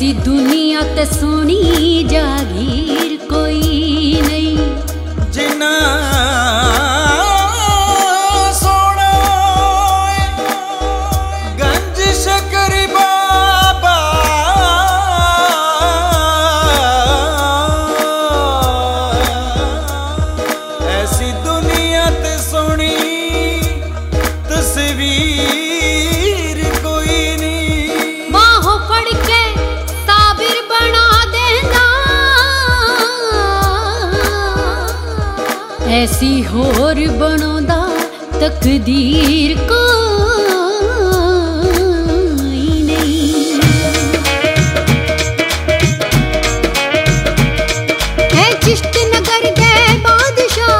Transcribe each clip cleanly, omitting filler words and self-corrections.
ऐसी दुनिया ते सोनी जागीर कोई नहीं जिन्ना सोना गंज शकर बाबा ऐसी दुनिया ते सोनी तस्वीर कोई नहीं। बाहों फड़ के साबिर बना देना ऐसी होर बनोदा तकदीर कोई नहीं। है चिश्त नगर दे बादशाह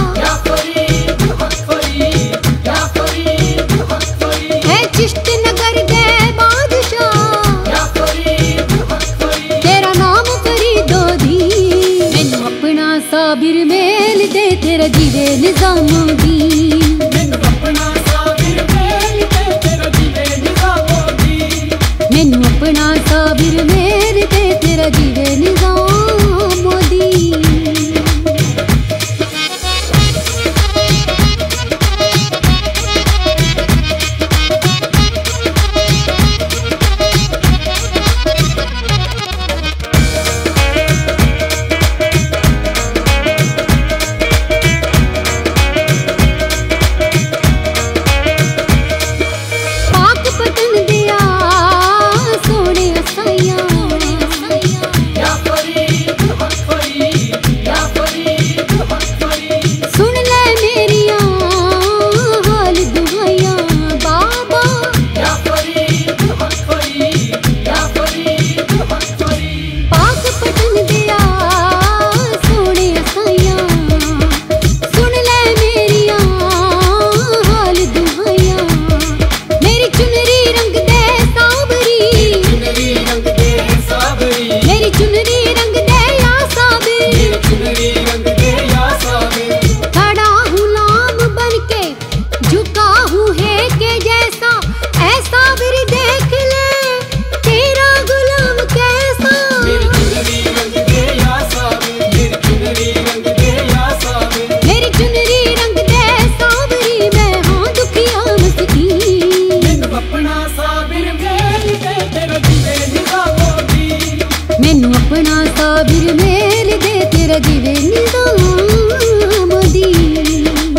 है चिश्त नगर दे बादशाह तेरा नाम फरीदो दी मैनू अपना साबिर मेल दे तेरा जीवे निजामुद्दीन मैनू अपना साबिर मेल दे तेरा जीवे निजामुद्दीन मैनू अपना साबिर मेल दे तेरा जीवे निजामुद्दीन। मैनू अपना साबिर मेल दे तेरा जीवे निजामुद्दीन।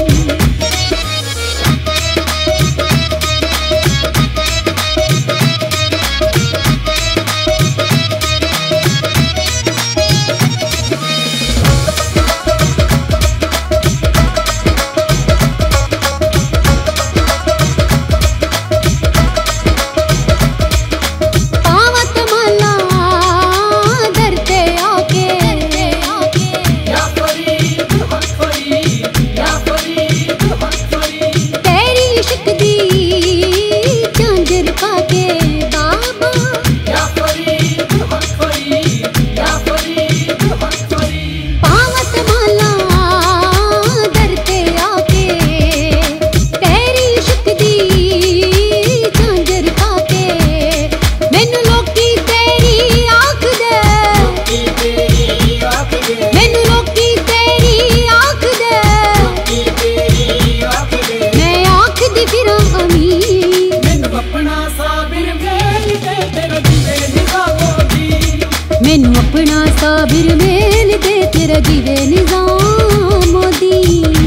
मैनू अपना साबिर मेल दे तेरा जीवे निजामुद्दीन।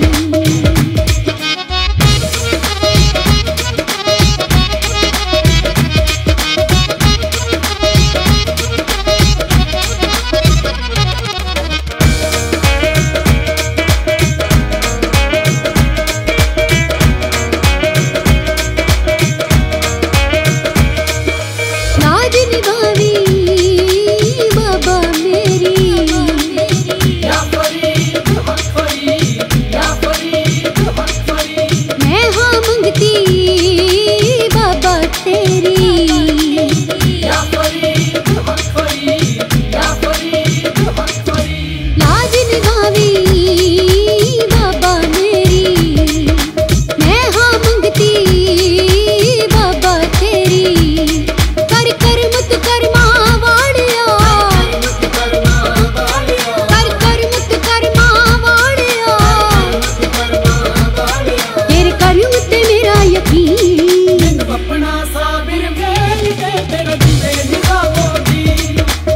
लाज निभावी बाबा मेरी या फरीद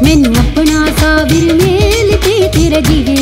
मैनू अपना साबिर मेल ते तेरा जीवे